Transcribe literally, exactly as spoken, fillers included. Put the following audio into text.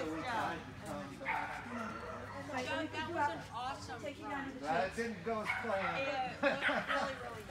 job. Doug, that was an awesome run. That didn't go as planned. Yeah, it looked really, really